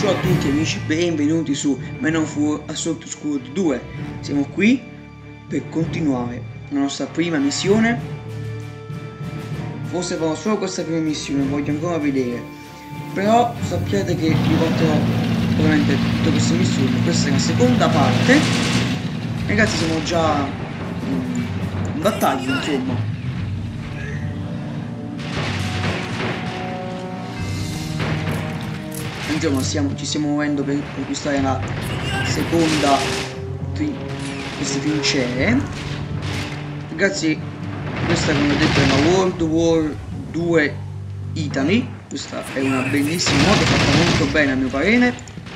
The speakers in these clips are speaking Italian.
Ciao a tutti amici, benvenuti su Men of War Assault Squad 2. Siamo qui per continuare la nostra prima missione. Forse farò solo questa prima missione, voglio ancora vedere. Però sappiate che vi porterò ovviamente tutte queste missioni. Questa è la seconda parte. Ragazzi, siamo già in battaglia, insomma. Insomma, ci stiamo muovendo per conquistare la seconda queste trincee. Ragazzi, questa, come ho detto, è una World War 2 Italy. Questa è una bellissima moto, fatta molto bene a mio parere.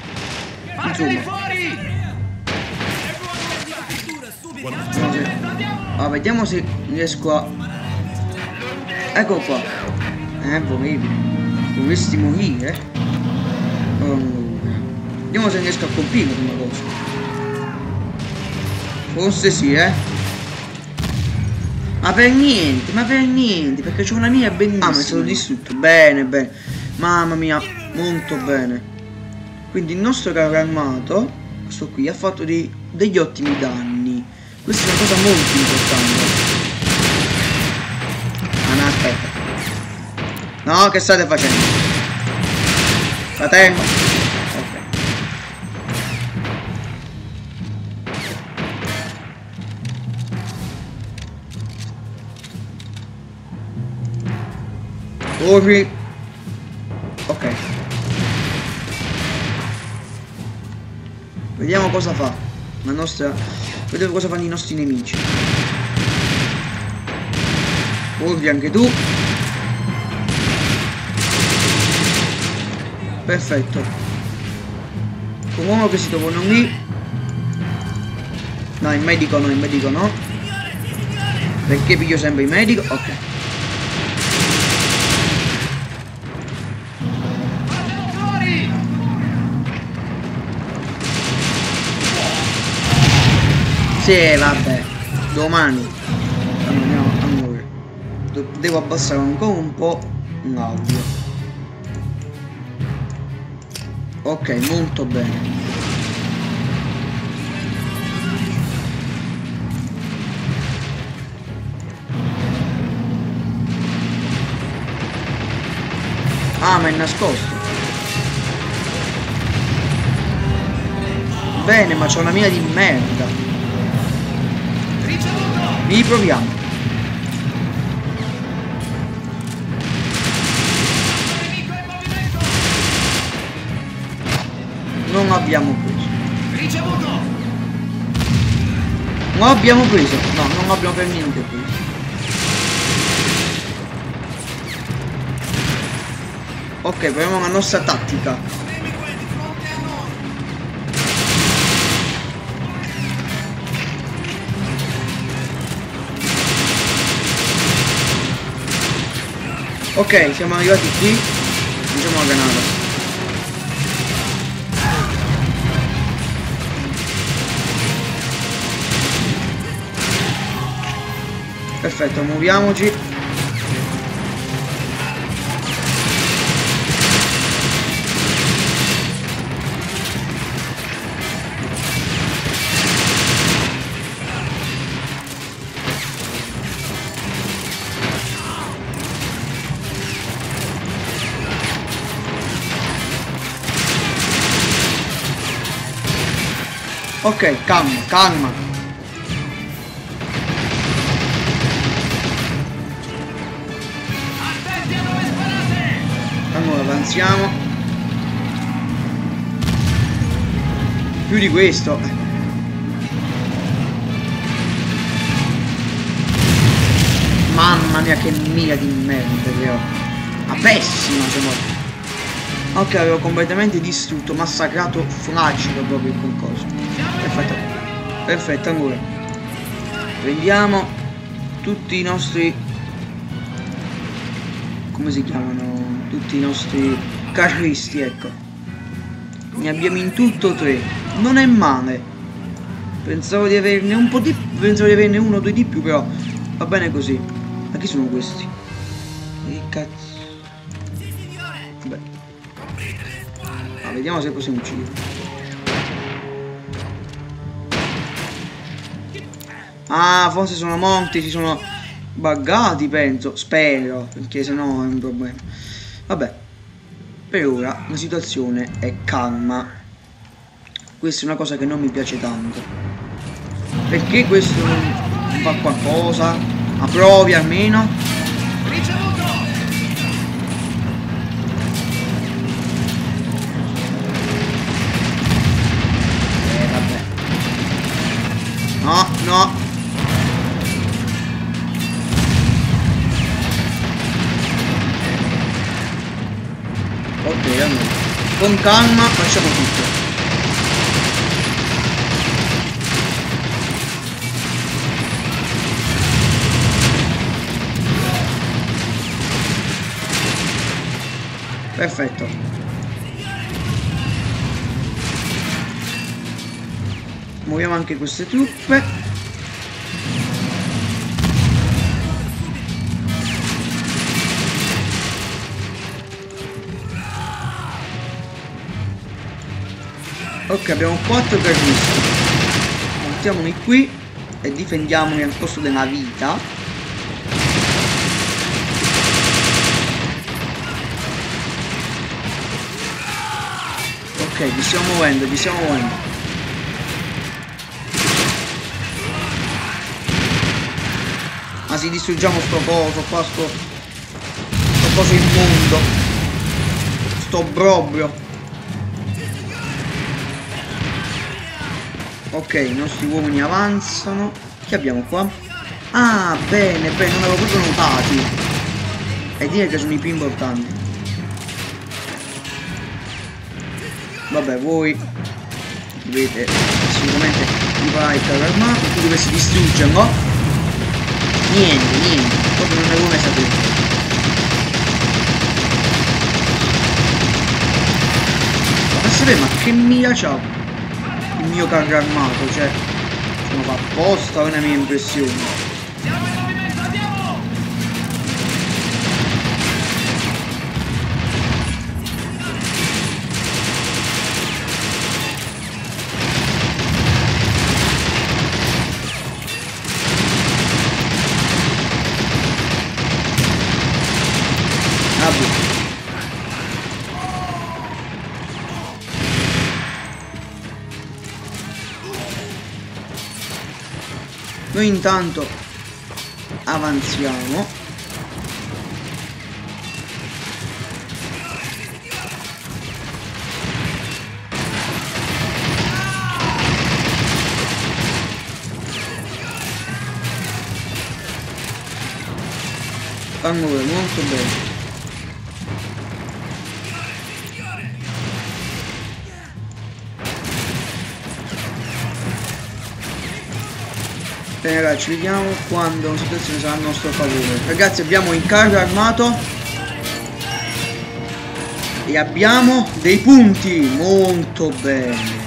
Insomma, vediamo se riesco a... Ecco qua. Volevi. Dovresti morire. Vediamo se riesco a colpire prima cosa. Forse sì, ma per niente, perché c'è una mia bellissima. Ah, ma è stato distrutto. Bene, bene. Mamma mia, molto bene. Quindi il nostro carro armato, questo qui, ha fatto degli ottimi danni. Questa è una cosa molto importante. Ah, no, aspetta. No, che state facendo? Fratello. Ok. Corri. Ok. Vediamo cosa fa la nostra. Vediamo cosa fanno i nostri nemici. Corri anche tu. Perfetto. Con uomo che si trovano lì. No, il medico no, il medico no. Perché piglio sempre il medico? Ok. Sì, vabbè. Domani. Allora. Devo abbassare ancora un po' l'audio. Ok, molto bene. Ah, ma è nascosto. Bene, ma c'è una mina di merda. Riproviamo. Non abbiamo preso. Ricevuto. Non abbiamo preso. No, non abbiamo per niente preso. Ok, proviamo la nostra tattica. Ok, siamo arrivati qui. Facciamo la granata. Perfetto, muoviamoci. Ok, calma, calma. Allora, avanziamo. Più di questo. Mamma mia, che mira di merda che ho. Ma pessima, cioè. Ok, avevo completamente distrutto, massacrato, fragido proprio il concorso. Perfetto. Perfetto, allora. Prendiamo tutti i nostri... come si chiamano? Tutti i nostri carristi, ecco. Ne abbiamo in tutto 3. Non è male. Pensavo di averne un po' di più. Pensavo di averne 1 o 2 di più, però va bene così. Ma chi sono questi? Che cazzo? Beh. Vediamo se possiamo uccidere. Ah, forse sono morti, si sono buggati, penso. Spero, perché sennò è un problema. Vabbè, per ora la situazione è calma. Questa è una cosa che non mi piace tanto. Perché questo non fa qualcosa? Approvi almeno? Ricevuto! Vabbè. No, no. Ok, allora. Con calma facciamo tutto. Perfetto. Muoviamo anche queste truppe. Ok, abbiamo 4 carnisti. Mettiamoli qui e difendiamoli al costo della vita. Ok, ci stiamo muovendo, ci stiamo muovendo. Ma si distruggiamo sto coso qua, sto coso immondo. Sto brobrio. Ok, i nostri uomini avanzano. Che abbiamo qua? Ah, bene, bene, non avevo proprio notati. E dire che sono i più importanti. Vabbè, voi dovete assolutamente riparare il carro armato. Tu dovresti distruggerlo. Niente, proprio non avevo mai saputo. Ma sapete, ma che mira c'ha il mio carro armato? Cioè, sono fa apposta, è una mia impressione. Siamo in movimento, andiamo! Vabbè. Noi intanto avanziamo. Fanno molto bene. Bene ragazzi, vediamo quando la situazione sarà a nostro favore. Ragazzi, abbiamo il carro armato e abbiamo dei punti. Molto bene.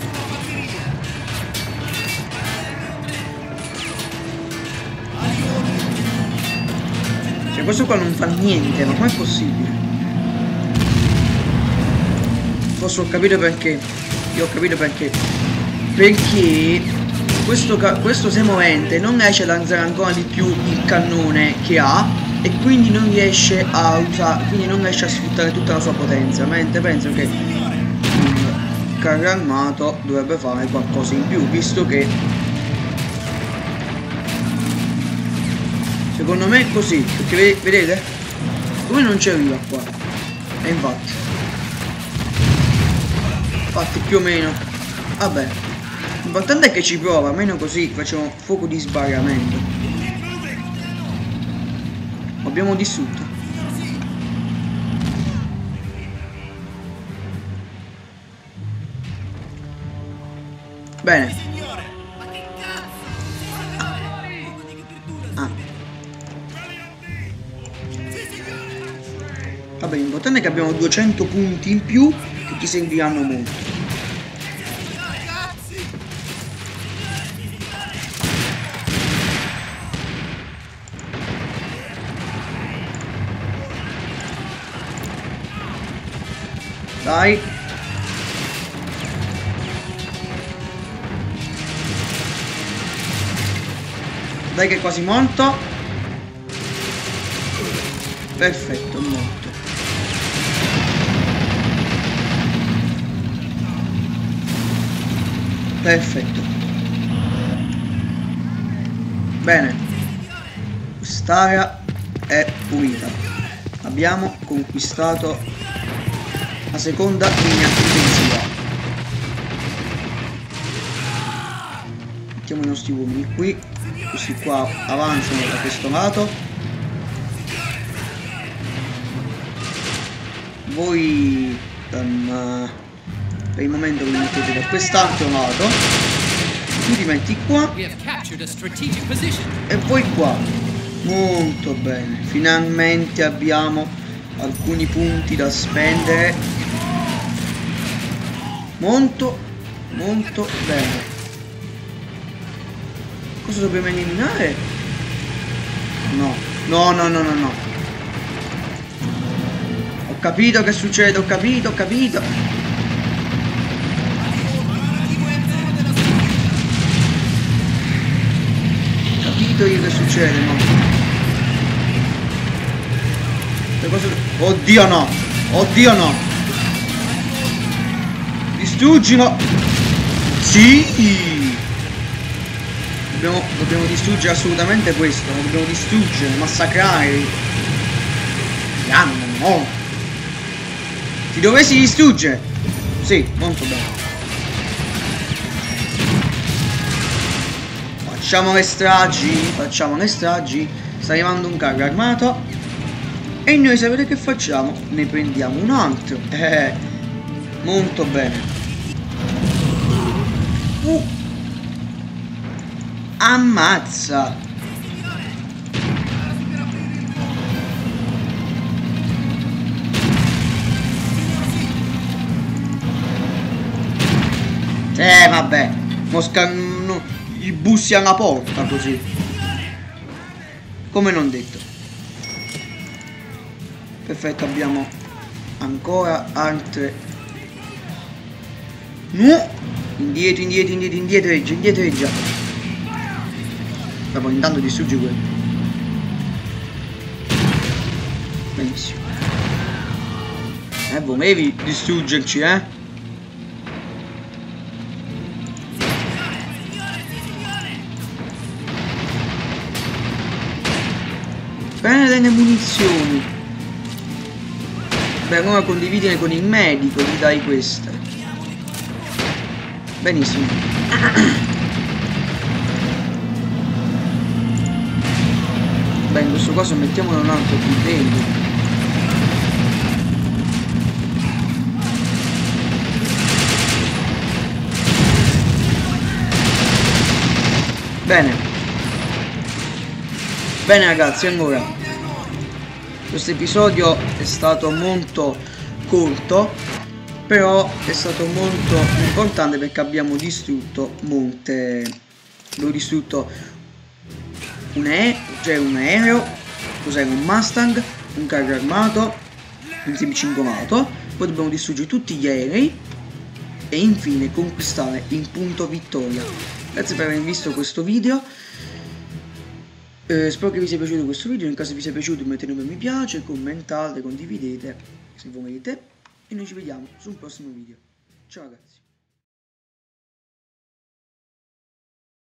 Cioè questo qua non fa niente, ma com'è possibile? Forse ho capito perché. Io ho capito perché. Perché questo semovente non riesce a lanciare ancora di più il cannone che ha e quindi non riesce a usare, quindi non riesce a sfruttare tutta la sua potenza, mentre penso che un carro armato dovrebbe fare qualcosa in più, visto che secondo me è così, perché vedete? Come non ci arriva qua? E infatti più o meno, vabbè. L'importante è che ci prova, almeno così facciamo fuoco di sbarramento. Abbiamo distrutto. Bene. Ah. Vabbè, l'importante è che abbiamo 200 punti in più che ti serviranno molto. Dai. Dai che è quasi morto. Perfetto, è morto. Perfetto. Bene. Quest'area è pulita. Abbiamo conquistato la seconda linea difensiva. Mettiamo i nostri uomini qui. Questi qua avanzano da questo lato. Voi per il momento vi mettete da quest'altro lato. Tu ti metti qua. E poi qua. Molto bene. Finalmente abbiamo alcuni punti da spendere. Molto bene. Cosa dobbiamo eliminare? No. Ho capito che succede, ho capito. Capito io che succede, no? Le cose... Oddio no! Oddio no! Distruggilo! Sì! Dobbiamo distruggere assolutamente questo. Lo dobbiamo distruggere, massacrare. No! Ti dovessi distruggere! Sì, molto bene. Facciamo le stragi. Sta arrivando un carro armato. E noi sapete che facciamo? Ne prendiamo un altro. Molto bene. Ammazza. Vabbè. I bussi alla porta così. Come non detto. Perfetto, abbiamo ancora altre. No! Indietreggia. Dopo intanto distruggi quello. Benissimo. Volevi distruggerci, Prendere le munizioni. Beh, ora condividere con il medico, gli dai queste. Benissimo. Beh, in questo caso mettiamolo un altro qui dentro. Bene. Bene ragazzi, allora questo episodio è stato molto corto, però è stato molto importante perché abbiamo distrutto molte. Abbiamo distrutto un aereo, cos'era, un Mustang, un carro armato, un semi-cingolato. Poi dobbiamo distruggere tutti gli aerei e infine conquistare il punto vittoria. Grazie per aver visto questo video. Spero che vi sia piaciuto questo video. In caso vi sia piaciuto mettete un mi piace, commentate, condividete se volete e noi ci vediamo su un prossimo video. Ciao ragazzi.